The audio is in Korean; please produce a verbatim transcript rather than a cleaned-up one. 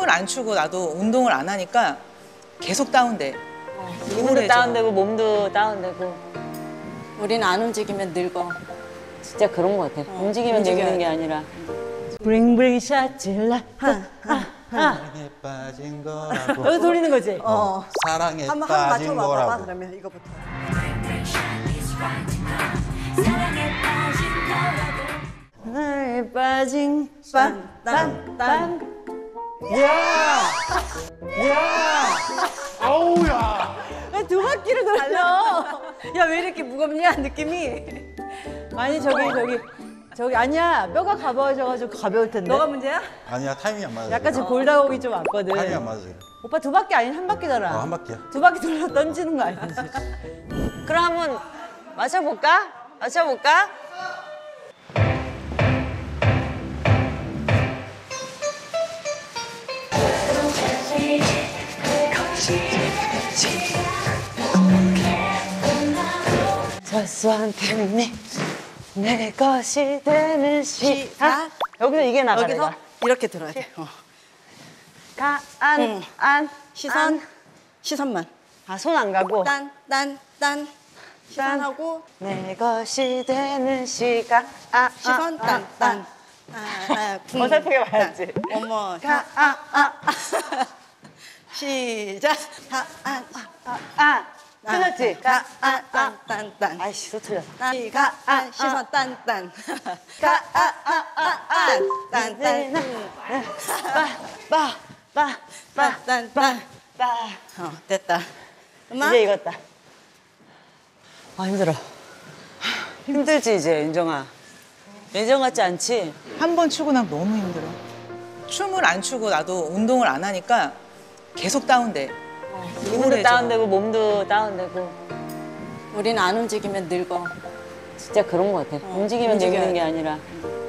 춤을 안 추고 나도 운동을 안 하니까 계속 다운돼. 어, 기분도 다운되고 몸도 다운되고. 우리는 안 움직이면 늙어. 진짜 그런 것 같아. 어, 움직이면 늙는 게 아니라. 브링 브링 샷질라 사랑에 빠진 거라고. 여기 돌리는 거지? 어. 사랑에 한번 빠진 한번 맞춰봐봐. 거라고. 그러면 이거부터. 사랑에 빠진 딴딴딴. 야! 야! 아우야! 왜 두 바퀴를 돌려? 야, 왜 이렇게 무겁냐, 느낌이? 아니, 저기, 저기, 저기, 아니야. 뼈가 가벼워져가지고 가벼울 텐데. 너가 문제야? 아니야, 타이밍이 안 맞아. 약간 저 골다공이 좀 왔거든. 타이밍이 안 맞아. 지금. 오빠 두 바퀴 아닌 한 바퀴더라. 어, 한 바퀴야. 두 바퀴 돌려 던지는 거 아니지? 그럼 한번 맞춰볼까? 맞춰볼까? 저수한테 네, 내 것이 되는 시간. 여기서 이게 나가. 여기서 내가. 이렇게 들어야 돼. 어. 가, 안, 응. 안, 시선, 안. 시선만. 아, 손 안 가고. 딴, 딴, 딴. 시선하고 내 것이 되는 시간. 아, 시선, 아, 딴, 아, 딴. 아, 아, 쿵. 어설프게 봐야지. 딴. 어머, 가, 아, 아, 아. 시작. 아, 아, 아, 아. 틀렸지? 가, 아, 딴, 딴, 딴. 아이씨, 또 틀렸어. 딴, 가, 아, 시선, 딴, 딴. 가, 아, 아, 아, 아. 딴, 딴, 빠, 빠, 빠, 빠, 딴, 딴. 빠. 어, 됐다. 음악? 이제 익었다. 아, 힘들어. 힘들지, 이제, 윤정아. 예전 같지 않지? 한 번 추고 나면 너무 힘들어. 춤을 안 추고 나도 운동을 안 하니까 계속 다운돼. 기분도 우울해져. 다운되고, 몸도 다운되고. 우리는 안 움직이면 늙어. 진짜 그런 것 같아. 움직이면 움직여야 늙는 게 돼. 아니라.